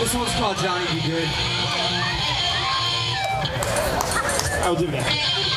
This one's called Johnny Be Good. I'll do that.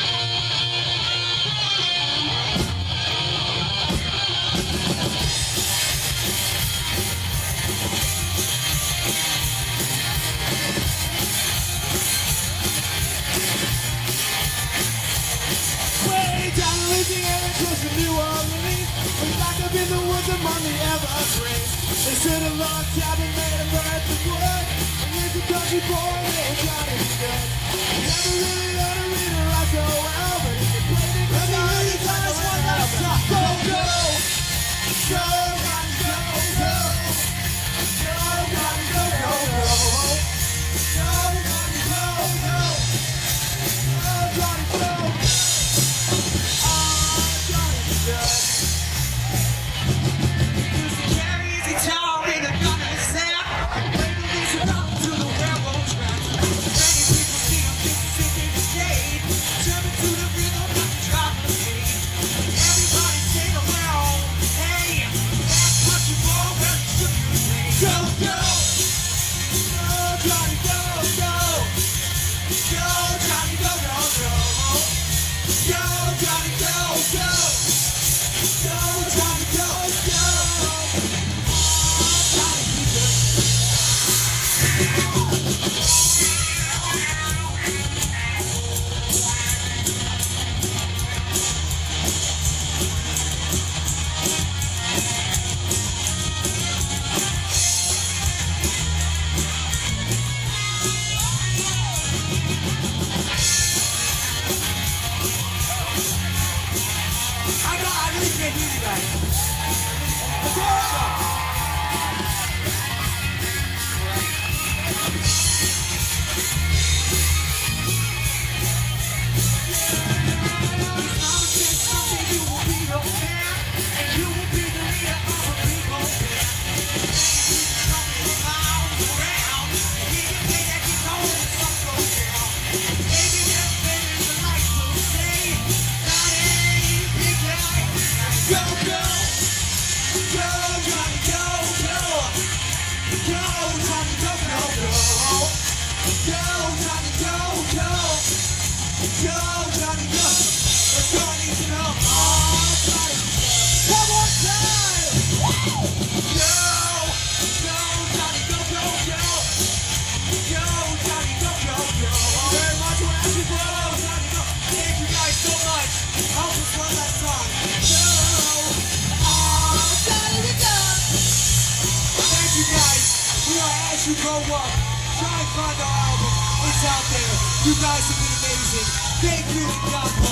Way down in Louisiana, close to New Orleans, we locked up in the woods among the evergreens. They stood a log cabin made of earth and wood, and here's a country boy named Johnny Be Good. Never really learned to read or write so well, but he could play the guitar. He does what the fuck. Go, go, go, Johnny, go, go, go, Johnny, go, go, go, go, Johnny, go, go, go, Johnny, go. You grow up, try and find our album. It's out there. You guys have been amazing. Thank you to God.